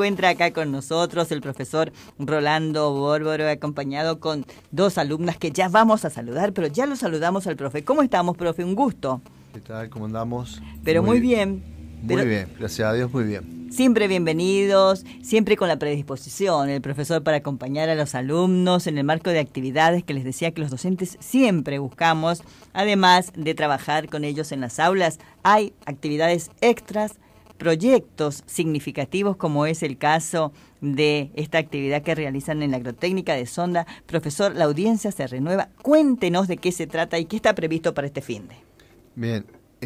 encuentra acá con nosotros el profesor Rolando Bórboro, acompañado con dos alumnas que ya vamos a saludar, pero ya lo saludamos al profe. ¿Cómo estamos, profe? Un gusto. ¿Qué tal? ¿Cómo andamos? Pero muy bien. Muy bien, gracias a Dios, muy bien. Siempre bienvenidos, siempre con la predisposición, el profesor, para acompañar a los alumnos en el marco de actividades que les decía que los docentes siempre buscamos. Además de trabajar con ellos en las aulas, hay actividades extras, proyectos significativos, como es el caso de esta actividad que realizan en la agrotécnica de Sonda. Profesor, la audiencia se renueva. Cuéntenos de qué se trata y qué está previsto para este finde. Bien,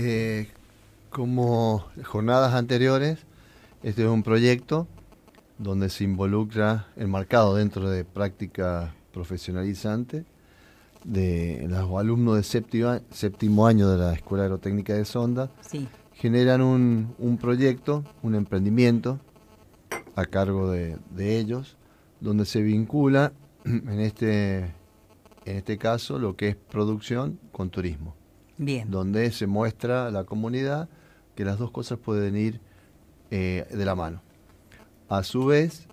como jornadas anteriores, este es un proyecto donde se involucra, enmarcado dentro de práctica profesionalizante, de los alumnos de séptimo año de la Escuela Agrotécnica de Sonda. Sí. Generan un proyecto, un emprendimiento a cargo de ellos, donde se vincula, en este caso, lo que es producción con turismo. Bien. Donde se muestra a la comunidad que las dos cosas pueden ir de la mano. A su vez,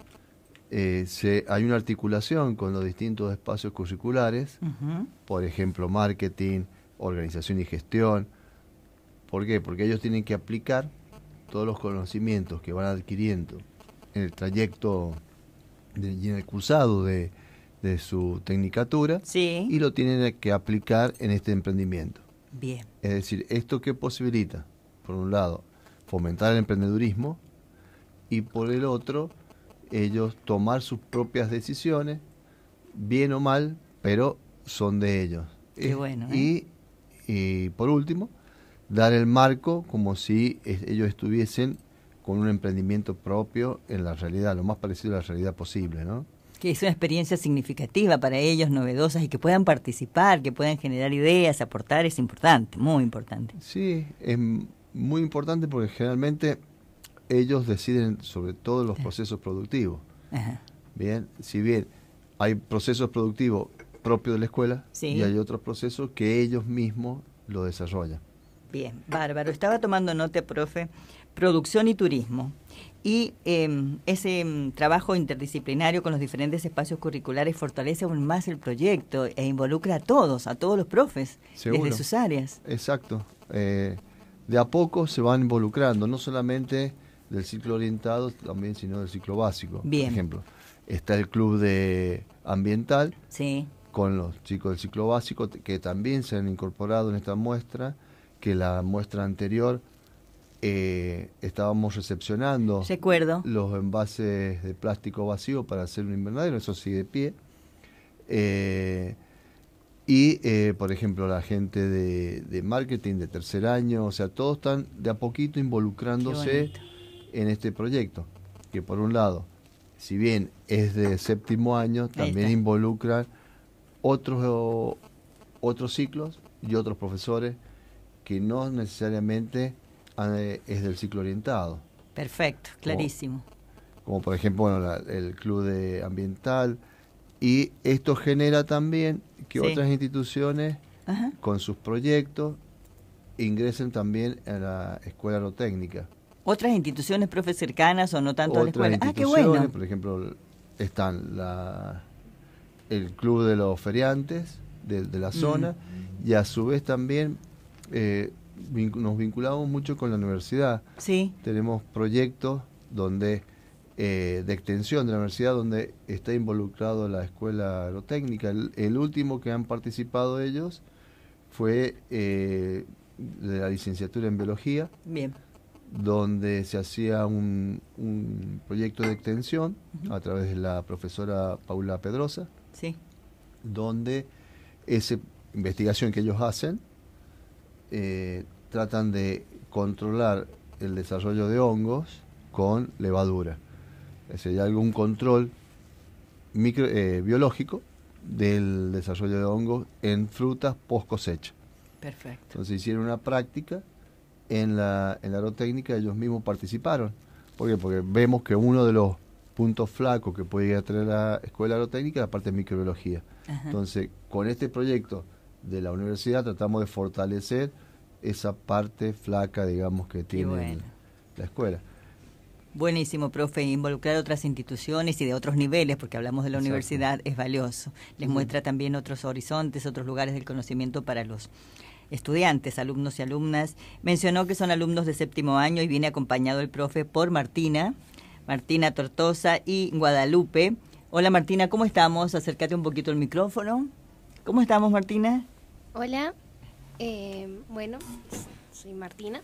hay una articulación con los distintos espacios curriculares, por ejemplo, marketing, organización y gestión. ¿Por qué? Porque ellos tienen que aplicar todos los conocimientos que van adquiriendo en el trayecto y en el cursado de su tecnicatura, sí, y lo tienen que aplicar en este emprendimiento. Bien. Es decir, ¿esto qué posibilita? Por un lado, fomentar el emprendedurismo, y por el otro, ellos tomar sus propias decisiones, bien o mal, pero son de ellos. Qué bueno, ¿eh? Y por último, dar el marco como si ellos estuviesen con un emprendimiento propio en la realidad, lo más parecido a la realidad posible, ¿no? Que es una experiencia significativa para ellos, novedosas, y que puedan participar, que puedan generar ideas, aportar, es importante, muy importante. Sí, es muy importante porque generalmente ellos deciden sobre todo los procesos productivos. Ajá. Bien, si bien hay procesos productivos propios de la escuela, sí, y hay otros procesos que ellos mismos lo desarrollan. Bien, bárbaro. Estaba tomando nota, profe, producción y turismo. Y ese trabajo interdisciplinario con los diferentes espacios curriculares fortalece aún más el proyecto e involucra a todos los profes, ¿seguro? Desde sus áreas. Exacto. De a poco se van involucrando, no solamente del ciclo orientado, también sino del ciclo básico. Bien. Por ejemplo, está el club de ambiental, sí, con los chicos del ciclo básico, que también se han incorporado en esta muestra, que la muestra anterior estábamos recepcionando los envases de plástico vacío para hacer un invernadero, eso sigue de pie. Por ejemplo, la gente de marketing de tercer año, o sea, todos están de a poquito involucrándose en este proyecto, que por un lado, si bien es de séptimo año, también involucran otros ciclos y otros profesores que no necesariamente es del ciclo orientado. Perfecto, clarísimo. Como por ejemplo, bueno, el club de ambiental, y esto genera también que otras instituciones, con sus proyectos, ingresen también a la escuela agrotécnica. ¿Otras instituciones, profe, cercanas o no tanto a la escuela? ¡Ah, qué bueno! Por ejemplo, están el club de los feriantes de la zona, y a su vez también nos vinculamos mucho con la universidad. Sí. Tenemos proyectos donde de extensión de la universidad donde está involucrado la escuela agrotécnica. El último que han participado ellos fue de la licenciatura en biología. Bien. Donde se hacía un proyecto de extensión a través de la profesora Paula Pedrosa. Sí. Donde esa investigación que ellos hacen tratan de controlar el desarrollo de hongos con levadura. Es decir, hay algún control biológico del desarrollo de hongos en frutas post cosecha. Perfecto. Entonces hicieron una práctica en la agrotécnica, ellos mismos participaron. ¿Por qué? Porque vemos que uno de los puntos flacos que puede llegar a tener la escuela agrotécnica es la parte de microbiología. Entonces, con este proyecto de la universidad tratamos de fortalecer esa parte flaca, digamos, que tiene la escuela. Buenísimo, profe. Involucrar otras instituciones y de otros niveles, porque hablamos de la Exacto. universidad, es valioso. Les muestra también otros horizontes, otros lugares del conocimiento para los estudiantes, alumnos y alumnas. Mencionó que son alumnos de 7º año y viene acompañado el profe por Martina Tortosa y Guadalupe. Hola Martina, ¿cómo estamos? Acércate un poquito el micrófono. ¿Cómo estamos, Martina? Hola, bueno, soy Martina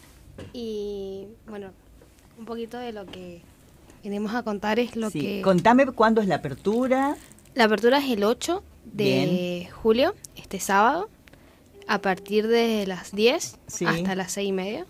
y bueno, un poquito de lo que venimos a contar es lo que... Contame cuándo es la apertura. La apertura es el 8 de julio, este sábado, a partir de las 10 hasta las 6:30.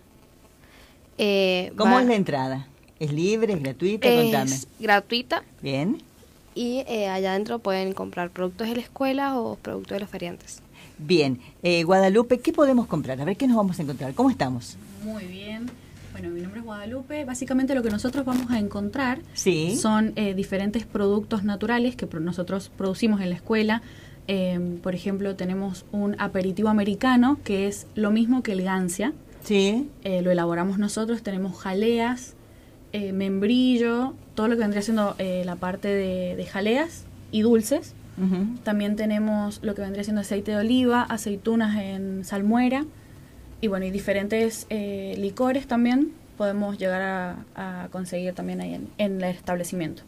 ¿Cómo es la entrada? ¿Es libre, es gratuita? Contame. Es gratuita. Bien. Y allá adentro pueden comprar productos de la escuela o productos de los feriantes. Bien. Guadalupe, ¿qué podemos comprar? A ver, ¿qué nos vamos a encontrar? ¿Cómo estamos? Muy bien. Bueno, mi nombre es Guadalupe. Básicamente lo que nosotros vamos a encontrar son diferentes productos naturales que nosotros producimos en la escuela. Por ejemplo, tenemos un aperitivo americano que es lo mismo que el Gancia. Sí. Lo elaboramos nosotros. Tenemos jaleas, membrillo, todo lo que vendría siendo la parte de jaleas y dulces. También tenemos lo que vendría siendo aceite de oliva, aceitunas en salmuera y bueno, y diferentes licores también podemos llegar a conseguir también ahí en el establecimiento.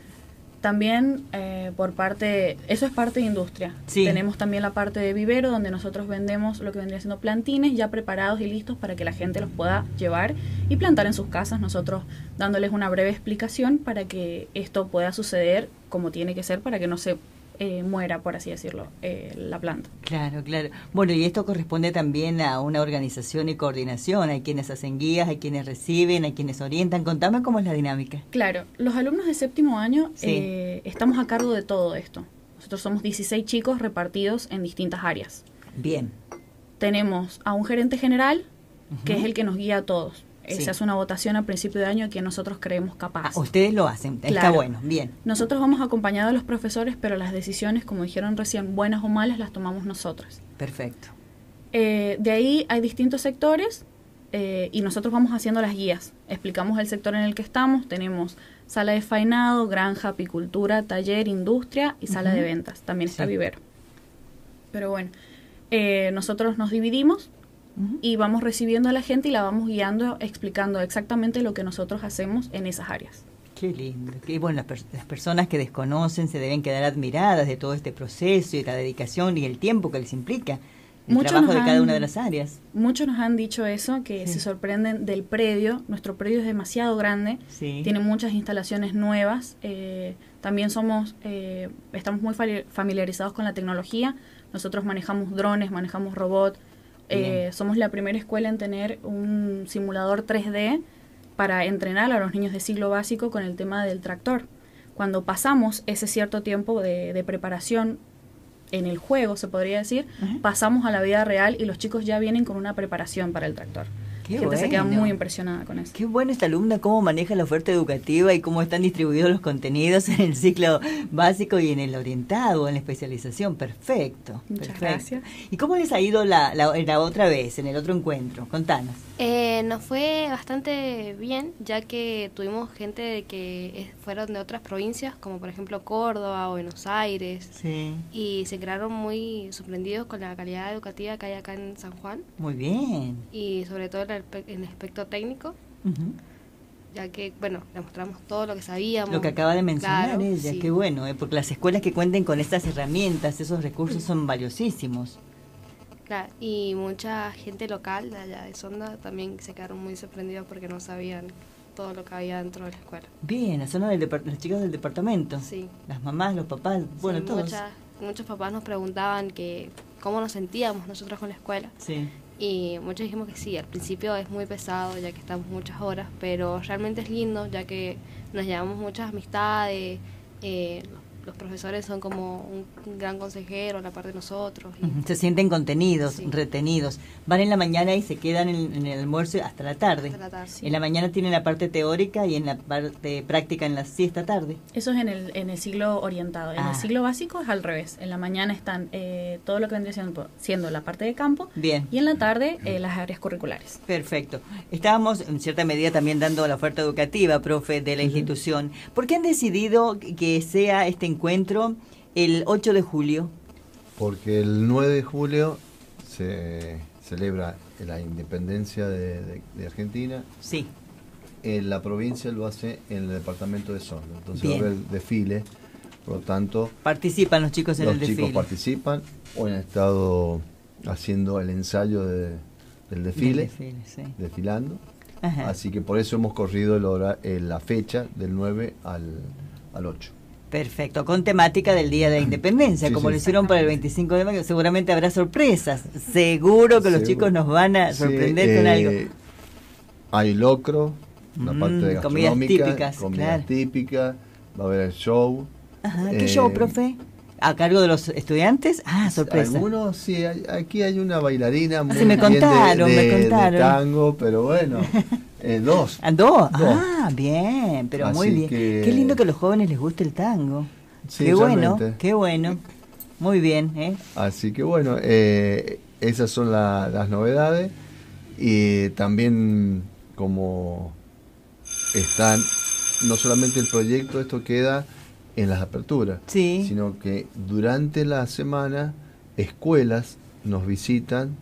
También por parte, eso es parte de industria. Tenemos también la parte de vivero donde nosotros vendemos lo que vendría siendo plantines ya preparados y listos para que la gente los pueda llevar y plantar en sus casas, nosotros dándoles una breve explicación para que esto pueda suceder como tiene que ser para que no se muera, por así decirlo, la planta. Claro, claro. Bueno, y esto corresponde también a una organización y coordinación. Hay quienes hacen guías, hay quienes reciben, hay quienes orientan. Contame cómo es la dinámica. Claro, los alumnos de 7º año estamos a cargo de todo esto. Nosotros somos 16 chicos repartidos en distintas áreas. Bien. Tenemos a un gerente general, que es el que nos guía a todos. Se hace una votación a principio de año que nosotros creemos capaz. Ustedes lo hacen, claro. Está bueno, bien. Nosotros vamos acompañados de los profesores, pero las decisiones, como dijeron recién, buenas o malas, las tomamos nosotros. Perfecto. De ahí hay distintos sectores y nosotros vamos haciendo las guías. Explicamos el sector en el que estamos. Tenemos sala de faenado, granja, apicultura, taller, industria y sala de ventas. También está vivero. Pero bueno, nosotros nos dividimos y vamos recibiendo a la gente y la vamos guiando, explicando exactamente lo que nosotros hacemos en esas áreas. Qué lindo. Qué bueno, las personas que desconocen se deben quedar admiradas de todo este proceso y la dedicación y el tiempo que les implica el trabajo de cada una de las áreas. Muchos nos han dicho eso, que se sorprenden del predio. Nuestro predio es demasiado grande, tiene muchas instalaciones nuevas. También estamos muy familiarizados con la tecnología. Nosotros manejamos drones, manejamos robots. Somos la primera escuela en tener un simulador 3D para entrenar a los niños de ciclo básico con el tema del tractor. Cuando pasamos ese cierto tiempo de preparación en el juego, se podría decir, pasamos a la vida real y los chicos ya vienen con una preparación para el tractor. La gente se queda muy impresionada con eso. Qué buena esta alumna, cómo maneja la oferta educativa y cómo están distribuidos los contenidos en el ciclo básico y en el orientado, en la especialización. Perfecto. Muchas gracias. ¿Y cómo les ha ido la otra vez, en el otro encuentro? Contanos. Nos fue bastante bien, ya que tuvimos gente que fueron de otras provincias, como por ejemplo Córdoba o Buenos Aires, y se quedaron muy sorprendidos con la calidad educativa que hay acá en San Juan. Muy bien. Y sobre todo en el aspecto técnico, ya que, bueno, le mostramos todo lo que sabíamos. Lo que acaba de mencionar claro, ella, qué bueno, porque las escuelas que cuenten con estas herramientas, esos recursos son valiosísimos. Claro, y mucha gente local de allá de Sonda también se quedaron muy sorprendidos porque no sabían todo lo que había dentro de la escuela. Bien, la zona los chicos del departamento. Sí. Las mamás, los papás, bueno, todos. Muchos papás nos preguntaban cómo nos sentíamos nosotros con la escuela. Sí. Y muchos dijimos que sí, al principio es muy pesado ya que estamos muchas horas, pero realmente es lindo ya que nos llevamos muchas amistades, los profesores son como un gran consejero a la par de nosotros. Se sienten contenidos, sí, retenidos. Van en la mañana y se quedan en el almuerzo hasta la tarde. Hasta la tarde, sí. En la mañana tienen la parte teórica y en la parte práctica en la siesta tarde. Eso es en el ciclo orientado. En el ciclo básico es al revés. En la mañana están todo lo que vendría siendo la parte de campo. Bien. Y en la tarde las áreas curriculares. Perfecto. Estábamos en cierta medida también dando la oferta educativa, profe, de la institución. ¿Por qué han decidido que sea este encuentro el 8 de julio? Porque el 9 de julio se celebra la independencia de Argentina. Sí. La provincia lo hace en el departamento de Sonda. Entonces Bien. va a haber desfile, por lo tanto... Participan los chicos en el desfile. Los chicos participan o han estado haciendo el ensayo del desfile, sí. desfilando. Ajá. Así que por eso hemos corrido la fecha del 9 al 8. Perfecto, con temática del Día de la Independencia, Sí, como sí. lo hicieron para el 25 de mayo, seguramente habrá sorpresas. Seguro que los chicos nos van a sorprender con algo. Hay locro, una parte de gastronómica, comidas típicas, va a haber el show. Ajá, ¿qué show, profe? ¿A cargo de los estudiantes? Ah, sorpresa. Algunos, sí, aquí hay una bailarina muy me contaron, de tango, pero bueno, dos. ¿Dos? Ah, bien, pero Así muy bien. Qué lindo que a los jóvenes les guste el tango. Sí, qué bueno, realmente. qué bueno. Muy bien, ¿eh? Así que bueno, esas son las novedades. Y también como están, no solamente el proyecto, esto queda en las aperturas, sí, sino que durante la semana escuelas nos visitan,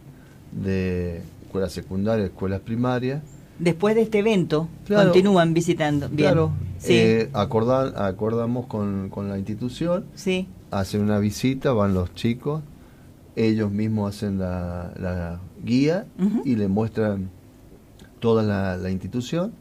de escuelas secundarias, escuelas primarias. Después de este evento, claro, continúan visitando. Bien. Claro, sí. Acordamos con la institución, sí, hacen una visita, van los chicos, ellos mismos hacen la guía y le muestran toda la institución.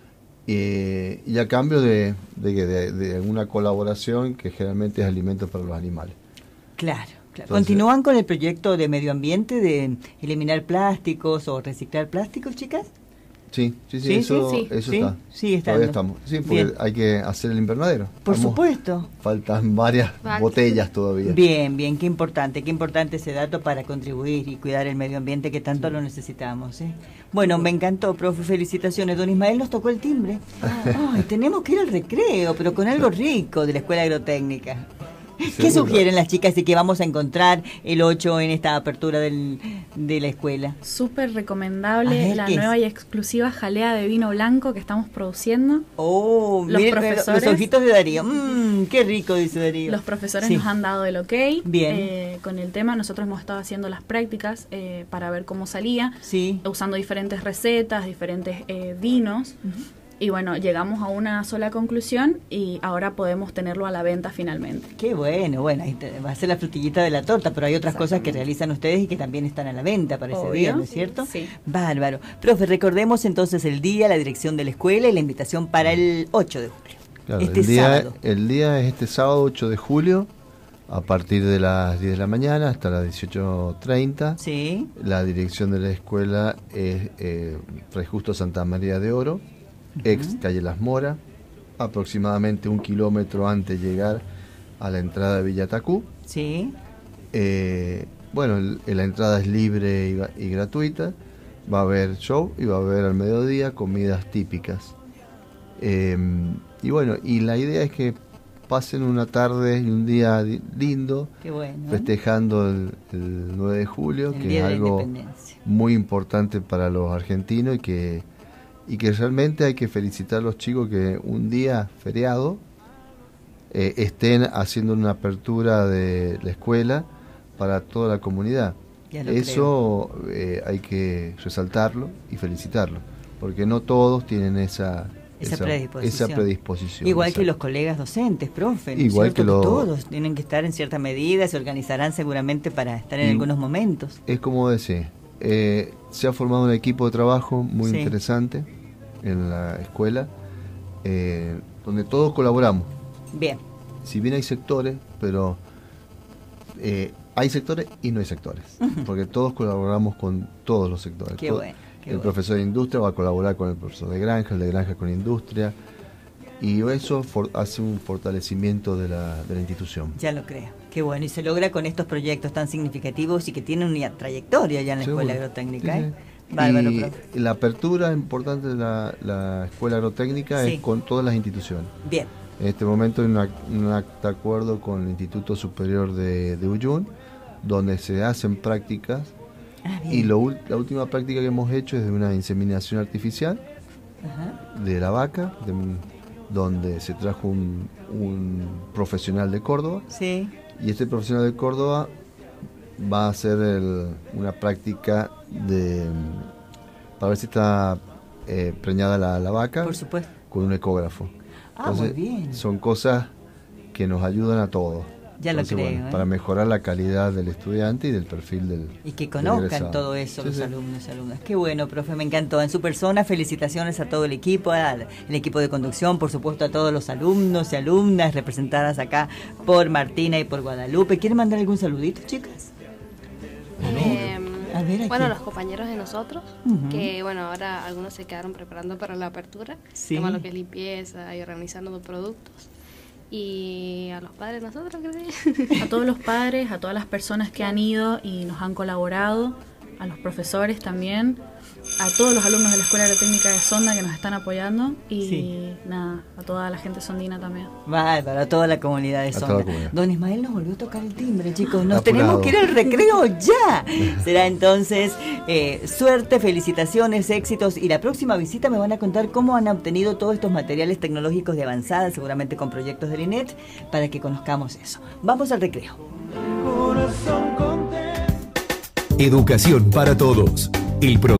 Y a cambio de una colaboración que generalmente es alimento para los animales. Claro. Entonces, ¿continúan con el proyecto de medio ambiente de eliminar plásticos o reciclar plásticos, chicas? Sí, eso está. Sí, está. Todavía estamos. Sí, porque bien, hay que hacer el invernadero. Por supuesto. Faltan varias botellas todavía. Bien, qué importante ese dato para contribuir y cuidar el medio ambiente que tanto lo necesitamos. Bueno, me encantó, profe, felicitaciones. Don Ismael nos tocó el timbre. Ay, tenemos que ir al recreo, pero con algo rico de la Escuela Agrotécnica. ¿Qué sugieren las chicas y qué vamos a encontrar el 8 en esta apertura de la escuela? Súper recomendable la nueva y exclusiva jalea de vino blanco que estamos produciendo. Oh, los profesores, los ojitos de Darío. Qué rico, dice Darío. Los profesores nos han dado el ok. Bien. Con el tema nosotros hemos estado haciendo las prácticas para ver cómo salía, usando diferentes recetas, diferentes vinos. Y bueno, llegamos a una sola conclusión y ahora podemos tenerlo a la venta finalmente. Qué bueno, ahí va a ser la frutillita de la torta, pero hay otras cosas que realizan ustedes y que también están a la venta para ese día, ¿no es cierto? Sí. Bárbaro. Profe, recordemos entonces el día, la dirección de la escuela y la invitación para el 8 de julio. Claro, sábado. El día es este sábado 8 de julio, a partir de las 10 de la mañana hasta las 18:30. Sí. La dirección de la escuela es Fray Justo Santa María de Oro, ex calle Las Moras, aproximadamente 1 kilómetro antes de llegar a la entrada de Villa Tacú. Sí. La entrada es libre y gratuita. Va a haber show y va a haber al mediodía comidas típicas. Y la idea es que pasen una tarde y un día lindo, festejando el 9 de julio, que es algo muy importante para los argentinos y que realmente hay que felicitar a los chicos que un día feriado estén haciendo una apertura de la escuela para toda la comunidad. Eso hay que resaltarlo y felicitarlo, porque no todos tienen esa predisposición. Igual que los colegas docentes, profe, igual que todos tienen que estar en cierta medida, se organizarán seguramente para estar en algunos momentos. Es como decía, se ha formado un equipo de trabajo muy interesante en la escuela, donde todos colaboramos. Bien. Si bien hay sectores, pero hay sectores y no hay sectores, porque todos colaboramos con todos los sectores. Qué bueno. El profesor de industria va a colaborar con el profesor de granja, el de granja con industria, y eso hace un fortalecimiento de la institución. Ya lo creo, qué bueno, y se logra con estos proyectos tan significativos y que tienen una trayectoria ya en la Escuela Agrotécnica. Sí. Bárbaro, y la apertura importante de la Escuela Agrotécnica es con todas las instituciones. Bien. En este momento hay un acta de acuerdo con el Instituto Superior de Uyun, donde se hacen prácticas, y la última práctica que hemos hecho es de una inseminación artificial de la vaca, donde se trajo un profesional de Córdoba, y este profesional de Córdoba va a hacer una práctica para ver si está preñada la vaca. Por supuesto. Con un ecógrafo. Entonces, muy bien. Son cosas que nos ayudan a todos. Ya lo creo. Bueno, para mejorar la calidad del estudiante y del perfil del y que conozcan todo eso los alumnos y alumnas. Qué bueno, profe, me encantó. En su persona, felicitaciones a todo el equipo, al equipo de conducción, por supuesto a todos los alumnos y alumnas representadas acá por Martina y por Guadalupe. ¿Quieren mandar algún saludito, chicas? A ver, bueno, los compañeros de nosotros, que bueno, ahora algunos se quedaron preparando para la apertura, como lo que es limpieza y organizando los productos. Y a los padres de nosotros, creo. A todos los padres, a todas las personas que han ido y nos han colaborado, a los profesores también, a todos los alumnos de la Escuela Agrotécnica de Sonda que nos están apoyando y nada, a toda la gente sondina también. Bárbaro, a toda la comunidad de Sonda. Don Ismael nos volvió a tocar el timbre, chicos, nos tenemos que ir al recreo ya. Será entonces suerte, felicitaciones, éxitos, y la próxima visita me van a contar cómo han obtenido todos estos materiales tecnológicos de avanzada, seguramente con proyectos del INET, para que conozcamos eso. Vamos al recreo. Educación para todos.